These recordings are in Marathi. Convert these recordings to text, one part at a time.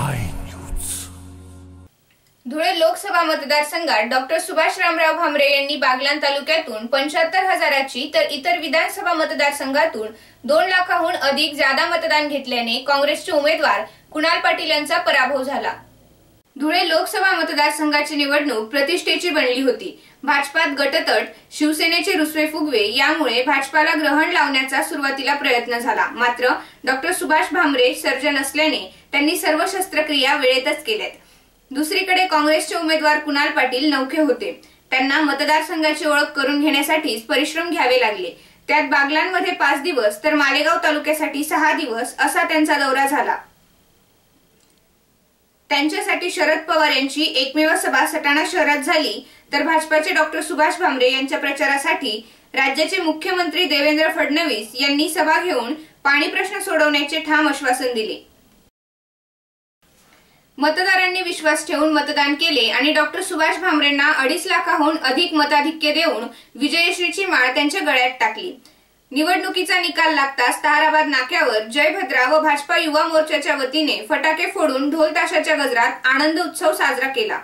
धुळे लोकसभा मतदारसंघात डॉक्टर सुभाष रामराव भामरे यांनी बागलाण तालुक्यातून 75,000ची तर इतर विधानसभा मतदारसंघातून 2 लाखाहून अधिक जादा मतदान घेतल्याने काँग्रेसचे उमेदवार कुणाल पाटील यांचा पराभव झाला। धुळे लोकसभा मतदारसंघाची निवडणूक प्रतिष्ठेची बनली होती। भाजपात गटतट, शिवसेनेचे रुसवे फुगवे यामुळे भाजपाला ग्रहण लावण्याचा सुरुवातीला प्रयत्न झाला। मात्र डॉक्टर सुभाष भामरे सर्जन असल्याने त्यांनी सर्व शस्त्रक्रिया वेळेतच केल्यात। दुसरीकडे काँग्रेसचे उमेदवार कुणाल पाटील नौखे होते। त्यांना मतदारसंघाची ओळख करून घेण्यासाठी परिश्रम घ्यावे लागले। त्यात बागलाणमध्ये 5 दिवस तर मालेगाव तालुक्यासाठी 6 दिवस असा त्यांचा दौरा झाला। त्यांच्यासाठी शरद पवार यांची एकमेव सभा सटाणा शहरात झाली, तर भाजपाचे डॉक्टर सुभाष भामरे यांच्या प्रचारासाठी राज्याचे मुख्यमंत्री देवेंद्र फडणवीस यांनी सभा घेऊन पाणी प्रश्न सोडवण्याचे ठाम आश्वासन दिले। मतदारांनी विश्वास ठेवून मतदान केले आणि डॉक्टर सुभाष भामरेंना 2.5 लाखाहून अधिक मताधिक्य देऊन विजयश्रीची माळ त्यांच्या गळ्यात टाकली। निवडणुकीचा निकाल लागताच ताराबाद नाक्यावर जय भद्रा व भाजपा युवा मोर्चाच्या वतीने फटाके फोडून ढोल ताशाच्या गजरात आनंद उत्सव साजरा केला।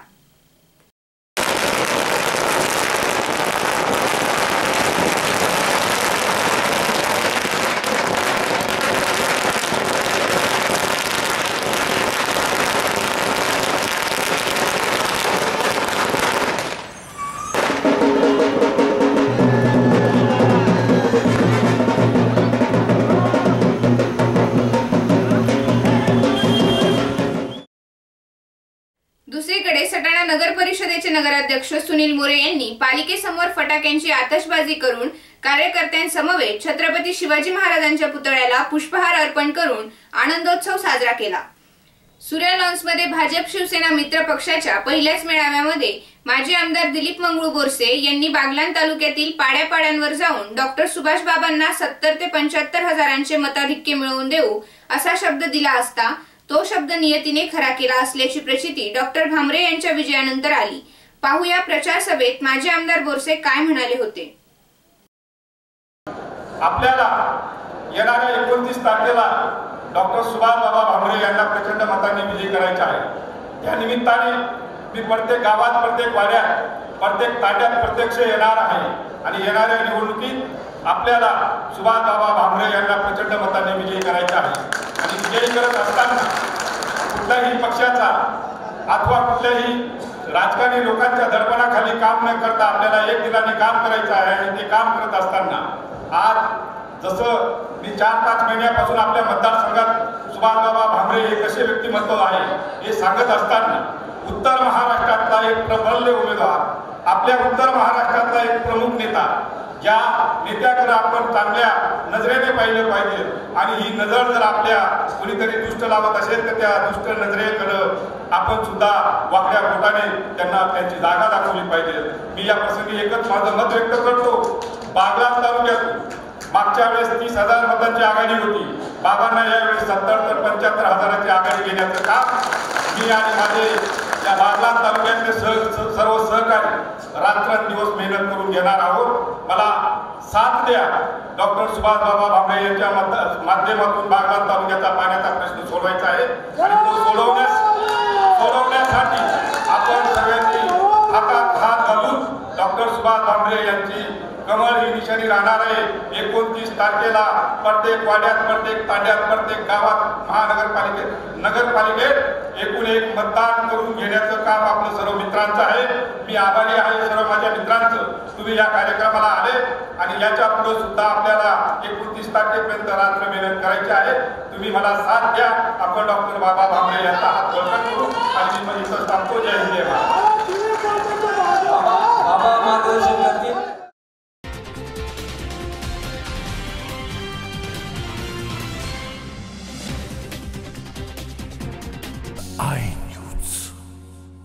दुसरीकडे सटाणा नगर परिषदेचे नगराध्यक्ष सुनील मोरे यांनी पालिकेसमोर फटाक्यांची आतषबाजी करून कार्यकर्त्यांसमवेत छत्रपती शिवाजी महाराजांच्या पुतळ्याला पुष्पहार अर्पण करून आनंदोत्सव साजरा केला। सूर्या लॉन्समध्ये भाजप शिवसेना मित्र पक्षाच्या पहिल्याच मेळाव्यामध्ये माजी आमदार दिलीप मंगळू बोरसे यांनी बागलाण तालुक्यातील पाड्यापाड्यांवर जाऊन डॉक्टर सुभाष बाबांना 70 ते 75 हजारांचे मताधिक्य मिळवून देऊ असा शब्द दिला असता तो शब्द नियतीने खरा केला असल्याची प्रचिती डॉक्टर भामरे यांच्या विजयानंतर आली। पाहूया प्रचार सभेत माजी आमदार बोरसे काय म्हणाले होते। आपल्याला येणाऱ्या 29 तारखेला डॉक्टर सुभाष बाबा भामरे यांना प्रचंड मतांनी विजयी करायचे आहे। त्या निमित्ताने मी प्रत्येक गावात, प्रत्येक वाड्यात, प्रत्येक ताट्यात प्रत्यक्ष येणार आहे आणि येणाऱ्या निवडणुकीत आपल्याला सुभाष बाबा भामरे यांना प्रचंड मतांनी विजयी करायचे आहे। आणि विजयी करत असताना कुठल्याही पक्षाचा अथवा कुठल्याही राजकारणी लोकांच्या दडपणाखाली काम न करता आपल्याला एक दिलाने काम करायचं आहे। आणि ते काम करत असताना आज जसं मी 4-5 महिन्यापासून आपल्या मतदारसंघात सुभाष बाबा भामरे हे कसे व्यक्तिमत्व आहे हे सांगत असताना उत्तर महाराष्ट्रातला एक प्रबल उमेदवार, आपल्या उत्तर महाराष्ट्रातला एक प्रमुख नेता, ज्या नेत्याकडे आपण चांगल्या नजरेने पाहिलं पाहिजे आणि ही नजर जर आपल्या कोणीतरी दुष्ट लावत असेल तर त्या दुष्ट नजरेकडे आपण सुद्धा वाकड्या बोटाने त्यांना त्यांची जागा दाखवली पाहिजे। मी या प्रसंगी एकच माझं मत व्यक्त करतो। बागलाण तालुक्यात मागच्या वेळेस 30,000 मतांची आघाडी होती। बाबांना यावेळेस 70 ते 75 हजाराची आघाडी घेण्याचं काम मी आणि माझे या बागलाण तालुक्यातले सर्व सहकारी रात्रंदिवस मेहनत करून घेणार आहोत। मला साथ द्या। डॉक्टर सुभाष बाबा भामरे यांच्या माध्यमातून बागलाण तालुक्याचा पाण्याचा प्रश्न सोडवायचा आहे आणि तो सोडवण्यासाठी आपण सगळ्यांनी हातात हात घालून डॉक्टर सुभाष भामरे यांची कमळ ही निशाणी राहणार आहे। 29 तारखेला प्रत्येक वाड्यात, प्रत्येक ताड्यात, प्रत्येक गावात नगरपालिकेत एकूण एक मतदान करून घेण्याचं काम आपलं सर्व मित्रांचं आहे। मी आभारी आहे सर्व माझ्या मित्रांचं, तुम्ही या कार्यक्रमाला आले आणि याच्या पुढे सुद्धा आपल्याला 29 तारखेपर्यंत रात्र मेहनत करायची आहे। तुम्ही मला साथ द्या। आपण डॉक्टर बाबा भामरे यांचा हात बळकट करू आणि मी इथं थांबतो। जय हिंद। बाबा मार्गदर्शन करतील।